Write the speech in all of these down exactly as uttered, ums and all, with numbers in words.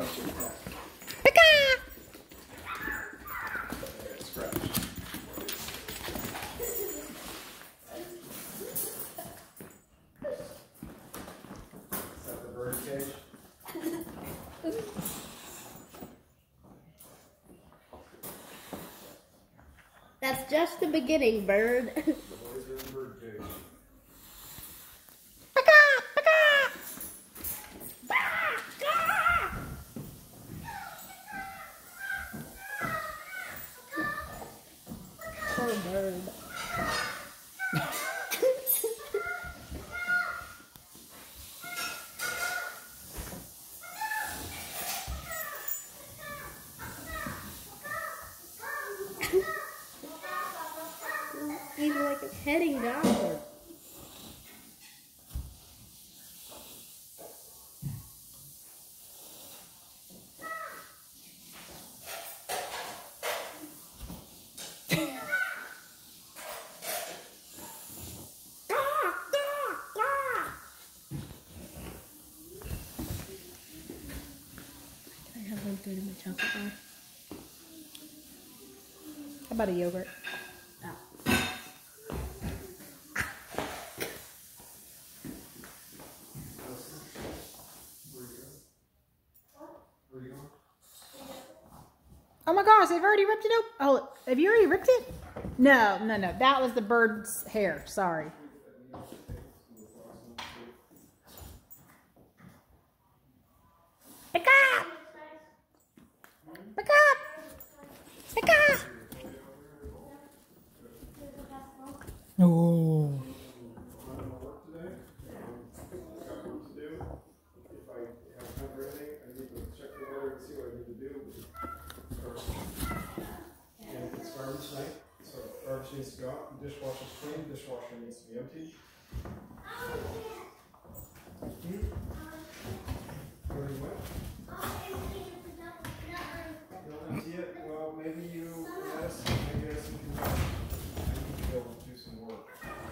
That's just the beginning, bird. The boys are in the bird cage. Poor bird. He's like heading downward. Can I have one food in my chocolate bar? How about a yogurt? Oh. Oh my gosh, they've already ripped it open. Oh, have you already ripped it? No, no, no. That was the bird's hair. Sorry. Pick up! Pick up! Pick up! Oh. Garbage needs to go out, the dishwasher's clean, the dishwasher needs to be empty. Hmm? Very wet? Not empty yet? Well, maybe you, yes, maybe yes, you can, I need to be able to do some work.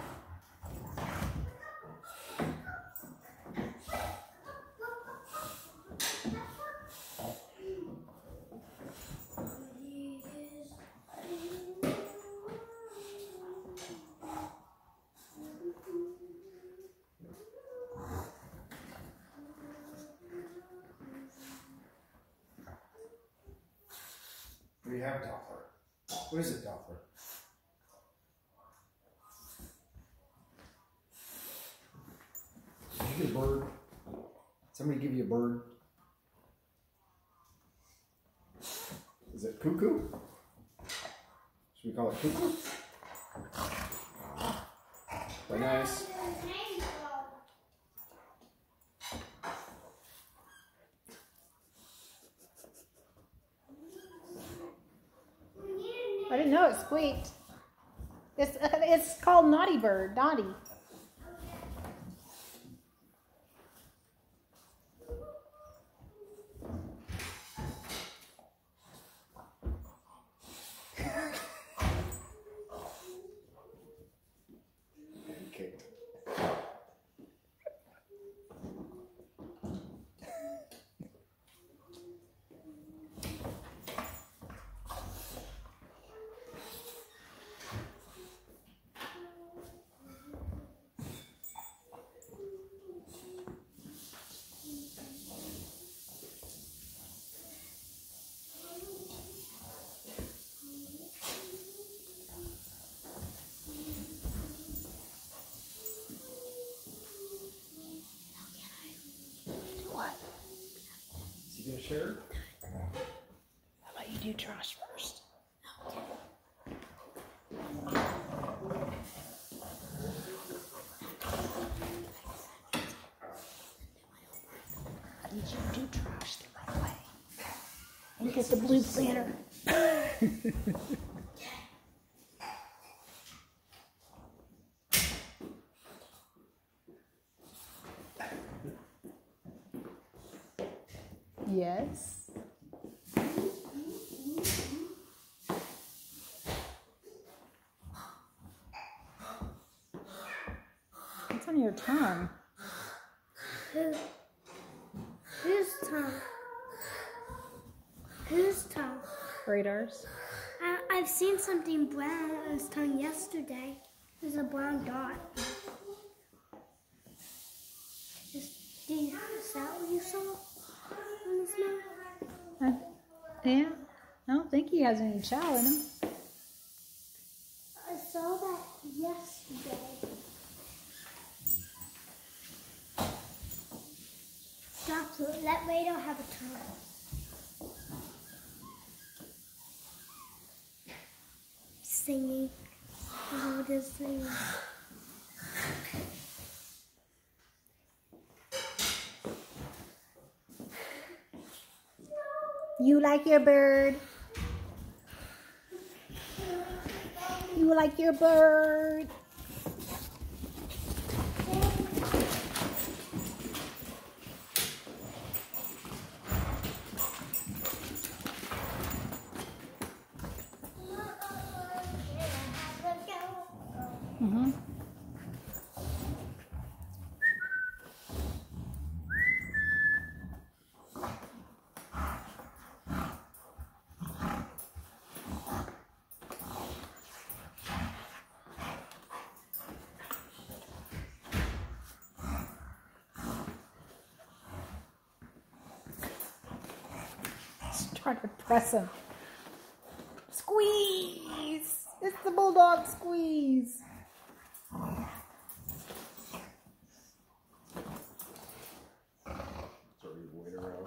We have Doppler. What is it, Doppler? Did you get a bird? Somebody give you a bird? Is it cuckoo? Should we call it cuckoo? Very nice. I didn't know it squeaked. It's uh, it's called Naughty Bird, Notty. Okay. Is he gonna share? How about you do trash first? I need you to do trash the right way. And get the blue planter. Yes. What's on your tongue? Who? Whose tongue? Whose tongue? Radar's. I, I've seen something brown on his tongue yesterday. There's a brown dot. Is, do you, is that what you saw on his mouth? Uh, yeah. I don't think he has any chow in him. I saw that yesterday. Stop. Let Radar have a turn. Singing. Oh, just singing. You like your bird? You like your bird? Mm-hmm. Trying to press him. Squeeze! It's the bulldog squeeze. Sorry, wait around.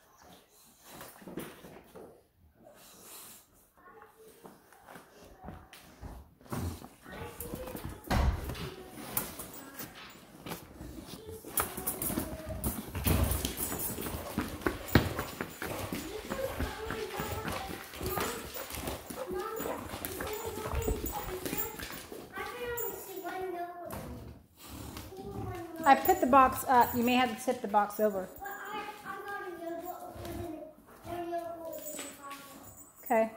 I put the box up. You may have to tip the box over. Okay.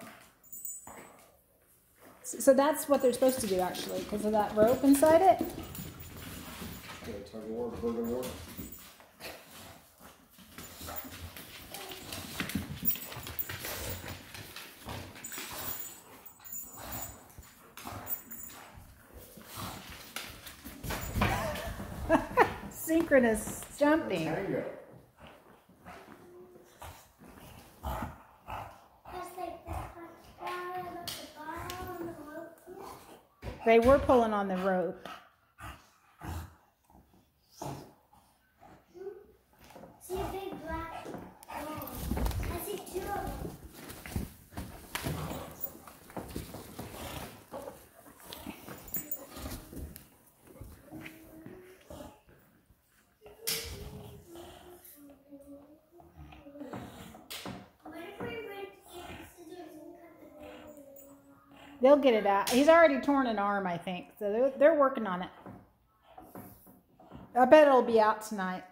So that's what they're supposed to do, actually, because of that rope inside it. Yeah, tug of war, bird of war. Synchronous jumping. Tango. They were pulling on the rope. See a big black ball. I see two of them. They'll get it out. He's already torn an arm, I think. So they're, they're working on it. I bet it'll be out tonight.